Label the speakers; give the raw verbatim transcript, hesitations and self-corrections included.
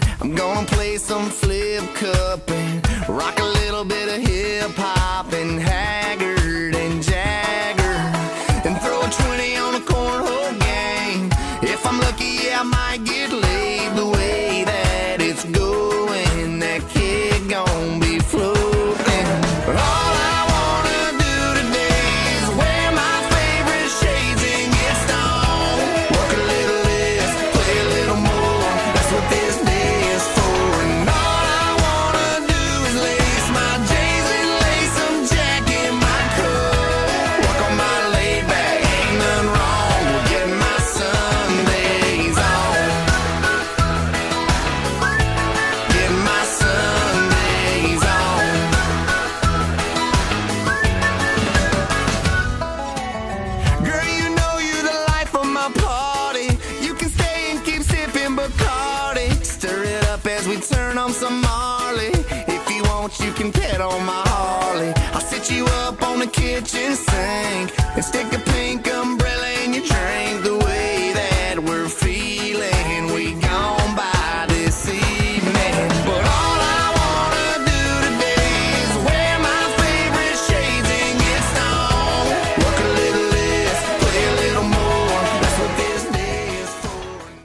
Speaker 1: I'm gonna play some flip cup and rock a little bit of hip hop and Haggard and Jagger, and throw a twenty on a cornhole game. If I'm lucky, yeah, I might get laid. The way that it's going, that kid gon' be floating. But all I wanna do today is wear my favorite shades and get stoned. Work a little less, play a little more. That's what this day is for. And all I wanna do is lace my J's and lace some Jack in my coat. Work on my laid back, ain't nothing wrong with getting my Sundays on. Getting my Sundays on. Girl, you know you're the life of my party. You can stay and keep sipping Bacardi. Stir it up as we turn on some Marley. If you want, you can pet on my Harley. I'll sit you up on the kitchen